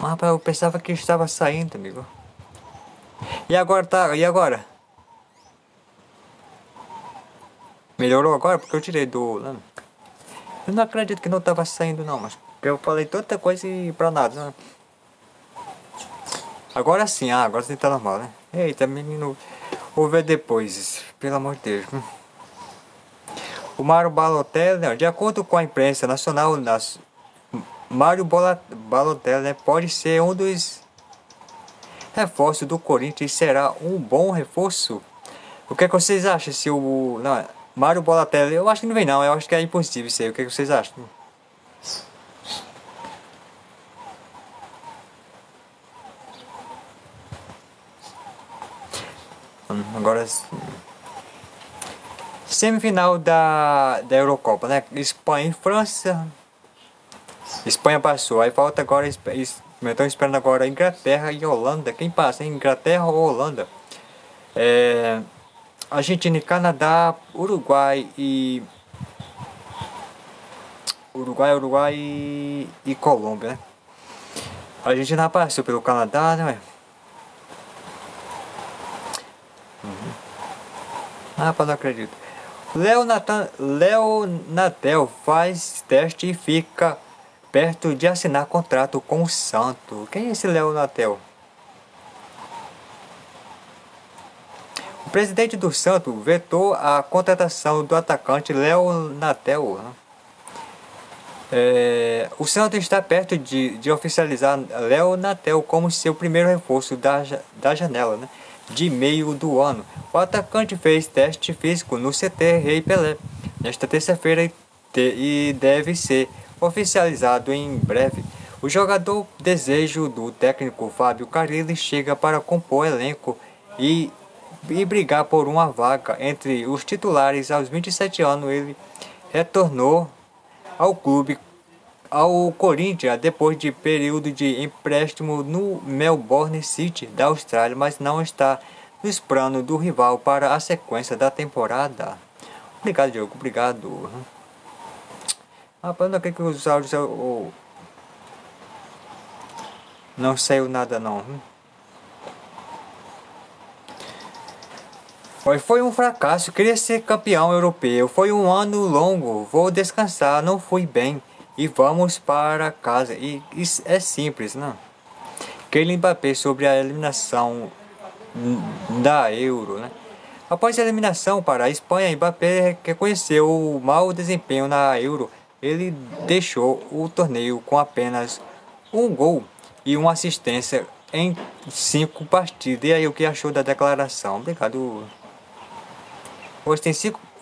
Mas rapaz, eu pensava que estava saindo, amigo. E agora tá. E agora? Melhorou agora? Porque eu tirei do. Né? Eu não acredito que não estava saindo não, mas eu falei tanta coisa e pra nada, né? Agora sim, agora sim tá normal, né? Eita, menino. Vou ver depois, pelo amor de Deus. O Mário Balotelli, né, de acordo com a imprensa nacional, Balotelli, né, pode ser um dos reforços do Corinthians e será um bom reforço. O que é que vocês acham se o... Não, Mário Balotelli, eu acho que não vem não, eu acho que é impossível isso aí. O que é que vocês acham? Agora... Semifinal da Eurocopa, né? Espanha e França. Espanha passou, aí falta agora... Estão esperando agora Inglaterra e Holanda. Quem passa, hein? Inglaterra ou Holanda? Argentina e Canadá, Uruguai e Colômbia, né? A Argentina passou pelo Canadá, né? Rapaz, não acredito. Léo Natel faz teste e fica perto de assinar contrato com o Santos. Quem é esse Léo Natel? O presidente do Santos vetou a contratação do atacante Léo Natel, né? O Santos está perto de oficializar Léo Natel como seu primeiro reforço da janela, né, de meio do ano. O atacante fez teste físico no CT Rei Pelé nesta terça-feira e deve ser oficializado em breve. O jogador, desejo do técnico Fábio Carille, chega para compor elenco e brigar por uma vaga entre os titulares. Aos 27 anos, ele retornou ao clube, ao Corinthians, depois de período de empréstimo no Melbourne City da Austrália, mas não está nos planos do rival para a sequência da temporada. Obrigado, Diogo, obrigado. Rapaz, não acredito que os áudios não saiu nada não. Foi um fracasso, queria ser campeão europeu. Foi um ano longo, vou descansar, não fui bem. E vamos para casa. E isso é simples, não? Kylian Mbappé sobre a eliminação da Euro, né? Após a eliminação para a Espanha, Mbappé reconheceu o mau desempenho na Euro. Ele deixou o torneio com apenas um gol e uma assistência em 5 partidas. E aí, o que achou da declaração? Obrigado. Hoje tem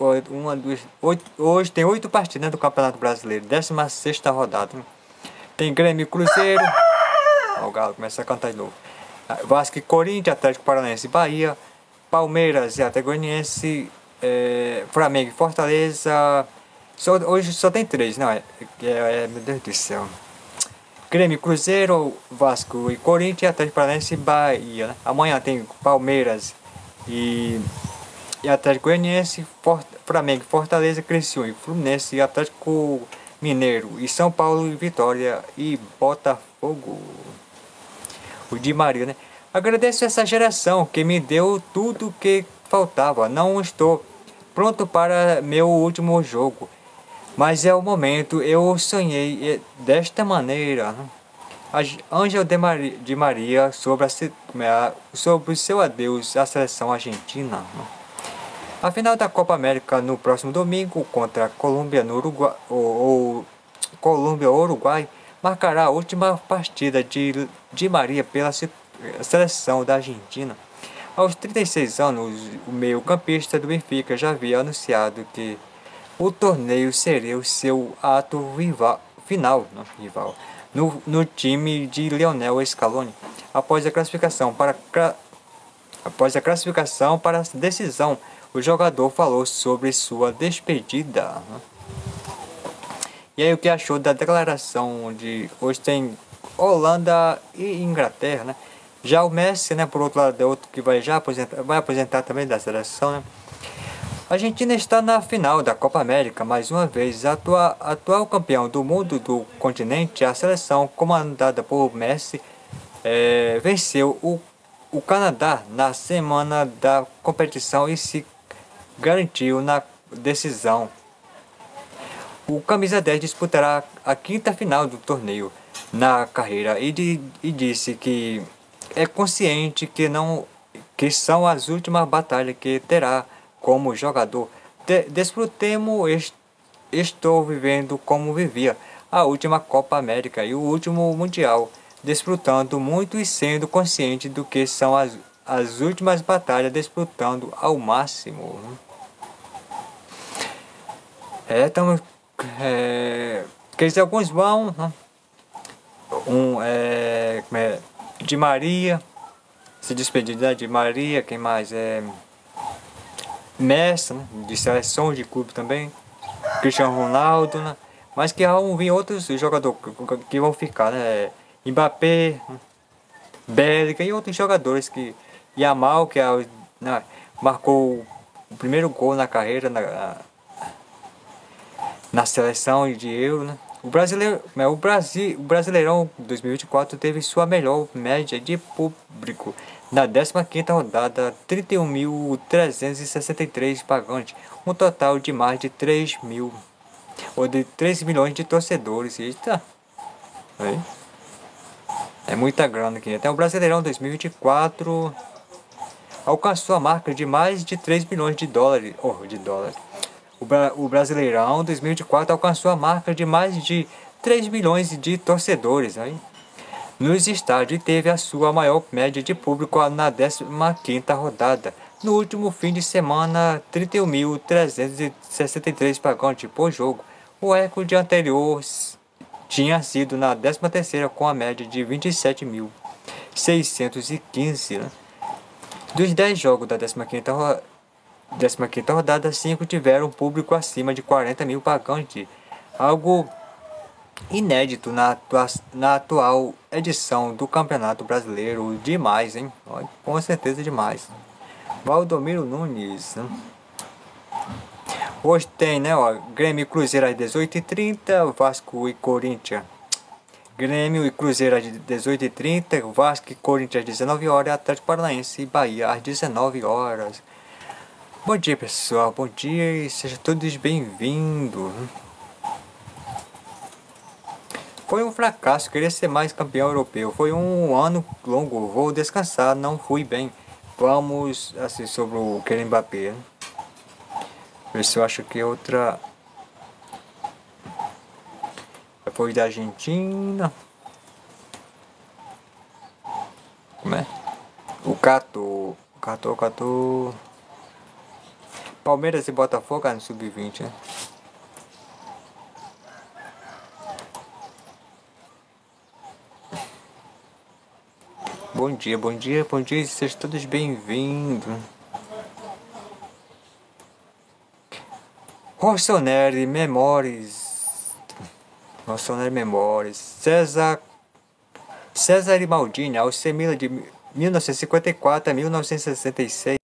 hoje tem 8 partidas, né, do Campeonato Brasileiro, 16ª rodada. Né? Tem Grêmio e Cruzeiro. Ó, o Galo começa a cantar de novo. Vasco e Corinthians, Atlético Paranaense e Bahia, Palmeiras e Atlético Goianiense, Flamengo e Fortaleza. Hoje só tem 3, não é? Meu Deus do céu. Grêmio, Cruzeiro, Vasco e Corinthians, Atlético Paranaense e Bahia. Né? Amanhã tem Palmeiras e Atlético Goianiense, Flamengo, Fortaleza, Criciúma e Fluminense, e Atlético Mineiro e São Paulo e Vitória e Botafogo. O Di Maria, né? Agradeço essa geração que me deu tudo que faltava. Não estou pronto para meu último jogo, mas é o momento. Eu sonhei desta maneira. Ângel Di Maria sobre o seu adeus à seleção argentina. A final da Copa América no próximo domingo contra a Colômbia no Uruguai, Colômbia-Uruguai marcará a última partida de Di Maria pela seleção da Argentina. Aos 36 anos, o meio-campista do Benfica já havia anunciado que o torneio seria o seu ato final no time de Lionel Scaloni, após a classificação para a decisão. O jogador falou sobre sua despedida. E aí, o que achou da declaração de hoje tem Holanda e Inglaterra, né? Já o Messi, né, por outro lado, é outro que vai aposentar também da seleção, né? A Argentina está na final da Copa América mais uma vez. Atual campeão do mundo do continente, a seleção comandada por Messi venceu o Canadá na semana da competição e se garantiu na decisão. O camisa 10 disputará a quinta final do torneio na carreira e disse que é consciente que são as últimas batalhas que terá como jogador. Desfrutemos, estou vivendo como vivia a última Copa América e o último Mundial, desfrutando muito e sendo consciente do que são as últimas batalhas, desfrutando ao máximo. Então, quer dizer, alguns vão, Di Maria, se despedir da Di Maria, quem mais? Messi, né? De seleção, de clube também, Cristiano Ronaldo, né? Mas que vão vir outros jogadores que vão ficar, né? Mbappé, Bellingham e outros jogadores que Yamal, que marcou o primeiro gol na carreira na seleção de Euro, né? O Brasileirão 2024 teve sua melhor média de público na 15ª rodada, 31.363 pagantes, um total de mais de 3 milhões de torcedores. Eita, é muita grana aqui. Até o Brasileirão 2024 alcançou a marca de mais de 3 milhões de dólares. O Brasileirão 2024 alcançou a marca de mais de 3 milhões de torcedores nos estádios e teve a sua maior média de público na 15ª rodada. No último fim de semana, 31.363 pagantes por jogo. O recorde anterior tinha sido na 13ª com a média de 27.615. Né? Dos 10 jogos da 15ª rodada, 5 tiveram público acima de 40 mil pagantes, algo inédito na atual edição do Campeonato Brasileiro. Demais, hein? Com certeza demais. Valdomiro Nunes, né? Hoje tem, né, Grêmio e Cruzeiro às 18h30, Vasco e Corinthians. Grêmio e Cruzeiro às 18h30, Vasco e Corinthians às 19 horas, Atlético Paranaense e Bahia às 19 horas. Bom dia, pessoal, bom dia e sejam todos bem-vindos. Foi um fracasso querer ser mais campeão europeu. Foi um ano longo, vou descansar, não fui bem. Vamos, assim, sobre o Kylian Mbappé. Ver se eu acho que outra... Depois da Argentina. Como é? O Cato. Palmeiras e Botafogo no Sub-20, né? Bom dia, bom dia, bom dia, sejam todos bem-vindos. Rossoneri Memórias. César e Maldini, Alcemila de 1954 a 1966.